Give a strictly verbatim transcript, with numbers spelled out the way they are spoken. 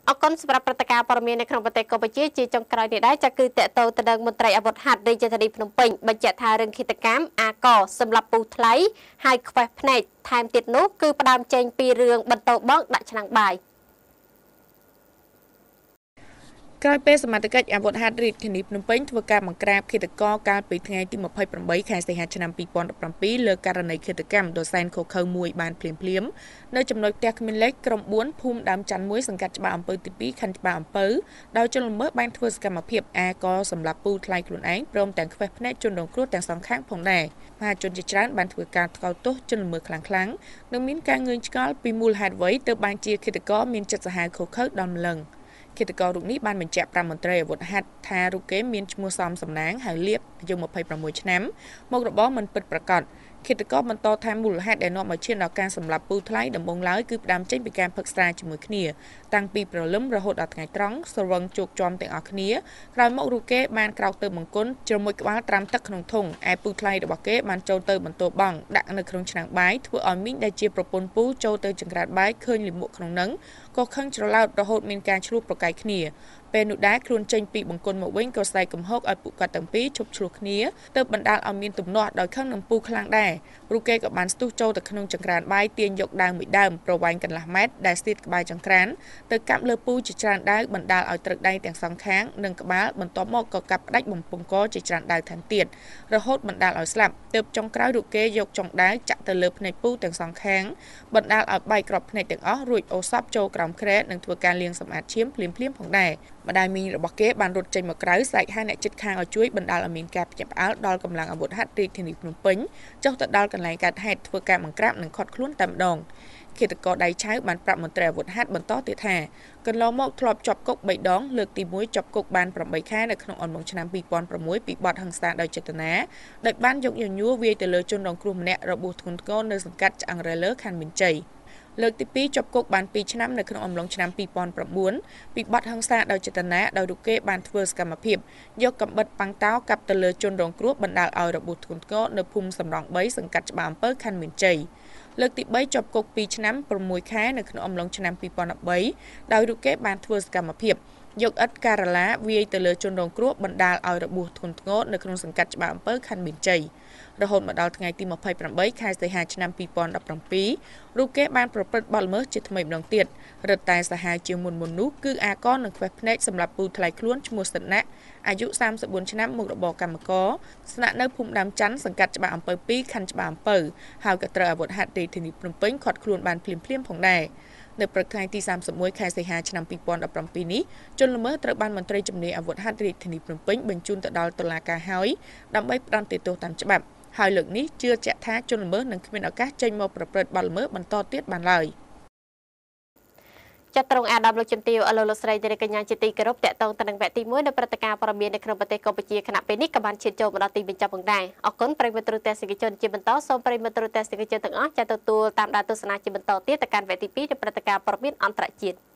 អកុនសម្រាប់ព្រឹត្តិការណ៍ព័ត៌មាននៅក្នុងប្រទេសកម្ពុជាជាចុងក្រោយនេះដែរចាគឺតកតទៅនឹងមន្ត្រីអាវុធហត្ថរាជធានីភ្នំពេញបញ្ជាក់ថារឿងឃាតកម្មអាកសម្រាប់ពូថ្លៃហើយខ្វេះភ្នែកថែមទៀតនោះគឺផ្ដើមចេញពីរឿងបន្តបងដាក់ឆ្នាំងបាយក្រោយពេលសមាជិកអាវុធហត្ថរាជធានីភ្នំពេញធ្វើការបង្ក្រាបឃាតករកាលពីថ្ងៃទីម្ភៃប្រាំបីខែសីហាឆ្នាំពីរពាន់ដប់ប្រាំពីរលើករណីឃាតកម្មដ៏សែនឃោរឃៅមួយបានភ្លាមភ្លាមនៅចំណុចផ្ទះគ្មានលេខក្រុមបួនភូមិដើមច័ន្ទមួយសង្កាត់ច្បារអំពើទីពីរខណ្ឌច្បារអំពើដោយជនល្មើសបានធ្វើសកម្មភាពអាកសម្រាប់ពូថ្លៃខ្លួនឯងព្រមទាំងខ្វេះភ្នែកជនរងគ្រោះទាំងសងខាងផងដែរមហាជនជាច្រើនបានធ្វើការថ្កោលទោសជនល្មើសខ្លាំងៗនិងមានការងឿងឆ្ងល់ពីមូលហេតុអ្វីទើបបានជាឃាតករមានចិត្តសាហាវឃោរឃៅដល់ម្លឹងឃាតកររូបនេះបានបញ្ជាក់ប្រាប់មន្ត្រីអាវុធហត្ថថារូបគេមានឈ្មោះសំសំណាងហៅលៀបអាយុម្ភៃប្រាំមួយឆ្នាំមុខរបរមិនពិតប្រាកដឃាតករបន្តថាមូលហេតុដែលនាំឲ្យឈានដល់ការសម្លាប់ពូថ្លៃដំបូងឡើយគឺផ្ដើមចេញពីការផឹកស្រាជាមួយគ្នាតាំងពីព្រលឹមរហូតដល់ថ្ងៃត្រង់ស្រវឹងជោគជាំទាំងអស់គ្នាក្រោយមករូបគេបានក្រោកទៅបង្គន់ជ្រមុជក្បាលត្រាំទឹកក្នុងធុងឯពូថ្លៃរបស់គេបានចូលទៅបន្ទោបង់ដាក់នៅក្នុងឆ្នាំងបាយធ្វើឲ្យមីងដែលជាប្រពន្ធពូចូលទៅចង្ក្រានបាយឃើញលាមកក្នុងនឹងក៏ខឹងច្រឡោតរហូតមានការឈ្លោះប្រកែកគ្នាពេលនោះដែរខ្លួនចេញពីបង្គន់មកវិញក៏ស្រែកកំហុកឲ្យពួកគាត់ទាំងពីរឈប់ឆ្លោះគ្នាទើបបណ្ដាលឲ្យមានទំនាស់ដោយខឹងនឹងពូខ្លាំងដែររូបគេក៏បានស្ទុះចូលទៅក្នុងចង្ក្រានបាយទាញយកដាវមួយដើមប្រវែងកន្លះម៉ែត្រដែលស្ទាតក្បែរចង្ក្រានទៅកាប់លើពូជាច្រើនដាវបណ្ដាលឲ្យត្រូវដៃទាំងសងខាងនិងក្បាលបន្ទាប់មកក៏កាប់ផ្ដាច់បំពង់កជាច្រើនដាវថែមទៀតរហូតបណ្ដាលឲ្យស្លាប់ទើបចុងក្រោយរូបគេយកចុងដាវចាក់ទៅលើភ្នែកពូទាំងសងខាងបណ្ដាលឲ្យបែកក្របភ្នែកទាំងអស់រួចអូសសចូលក្រោមគ្រែនិងធ្វើការលាងសម្អាតឈាមភ្លាមៗផងដែរម្ដាយមីងរបស់គេបានរត់ចេញមកក្រៅស្រែកហៅអ្នកជិតខាងឲ្យជួយបណ្ដាលឲ្យមានការភ្ញាក់ផ្អើលដល់កម្លាំងអាវុធហត្ថរាជធានីភ្នំពេញចុះទៅដល់កន្លែងកើតហេតុធ្វើការបង្ក្រាបនិងឃាត់ខ្លួនតែម្ដងឃាតករដៃឆៅបានប្រាប់មន្ត្រីអាវុធហត្ថបន្តទៀតថាកន្លងមកធ្លាប់ជាប់គុកបីដងលើកទីមួយជាប់គុកបានប្រាំបីខែនៅក្នុងអំឡុងឆ្នាំពីរពាន់ប្រាំមួយពីបទហិង្សាដោយចេតនាដោយបានយកញញួរវាយទៅលើជនរងគ្រោះម្នាក់របួសធ្ងន់ធ្ងរនៅសង្កាត់ឆ្អឹងរែលើខណ្ឌមានជ័យលើកទីពីរជាប់គុកបានពីរឆ្នាំនៅក្នុងអំឡុងឆ្នាំពីរពាន់ប្រាំបួនពីបទហិង្សាដោយចេតនាដោយរូបគេបានធ្វើសកម្មភាពយកកាំបិតប៉ាំងតោកាប់ទៅលើជនរងគ្រោះបណ្ដាលឲ្យរបួសធ្ងន់ធ្ងរនៅភូមិសំរងបីសង្កាត់ច្បារអំពើខណ្ឌមានជ័យលើកទីបីជាប់គុកពីរឆ្នាំប្រាំមួយខែនៅក្នុងអំឡុងឆ្នាំពីរពាន់ដប់បីដោយរូបគេបានធ្វើសកម្មភាពយកឥដ្ឋការ៉ាឡាវាយទៅលើជនរងគ្រោះបណ្ដាលឲ្យរបួសធ្ងន់ធ្ងរនៅក្នុងសង្កាត់ច្បារអំពើខណ្ឌមានជ័យរហូតមកដល់ថ្ងៃទីម្ភៃប្រាំបីខែសីហាឆ្នាំពីរពាន់ដប់ប្រាំពីររូបគេបានប្រព្រឹត្តបទល្មើសជាថ្មីម្ដងទៀតរឹតតែសាហាវជាងមុនមុននោះគឺអាកនឹងខ្វេះភ្នែកសម្រាប់ពូថ្លៃខ្លួនឈ្មោះសិនណាអាយុសាមសិបបួនឆ្នាំមុខរបរកម្មករស្នាក់នៅភូមិដើមច័ន្ទសង្កាត់ច្បារអំពើពីរខណ្ឌច្បារអំពើហើយក៏ត្រូវអាវុធហត្ថរាជធានីភ្នំពេញឃាត់ខ្លួនបានភ្លាមៗផងដែរនៅព្រឹកថ្ងៃទីសាមសិបមួយខែសីហាឆ្នាំពីរពាន់ដប់ប្រាំពីរនេះជនល្មើសត្រូវបានមន្ត្រីជំនាញអាវុធហត្ថរាជធានីភ្នំពេញបញ្ជូនទៅដល់តុលាការហើយដើម្បីផ្តន្ទាទោសតាមច្បាប់ហើយលើកនេះជឿជាក់ថាជនល្មើសនឹងគ្មានឱកាសចេញមកប្រព្រឹត្តបទល្មើសបន្តទៀតបានឡើយចាត់ត្រង់អាដាមលោកជំទាវអលោកលោកស្រីនាងកញ្ញាជាទីគោរពតកតងទៅនឹងវគ្គទីមួយនៃព្រឹត្តិការណ៍ព័ត៌មាននៅក្នុងប្រទេសកម្ពុជាគណៈពេលនេះក៏បានឈានចូលមកដល់ទីបញ្ចប់ផងដែរអរគុណប្រិយមិត្តទូទាំងសេចក្ដីជនជាបន្តសូមប្រិយមិត្តទូទាំងសេចក្ដីជនទាំងអស់ចាត់ទទួលតាមដានទស្សនាជាបន្តទៀតទៅកាន់វគ្គទីពីរនៃព្រឹត្តិការណ៍ព័ត៌មានអន្តរជាតិ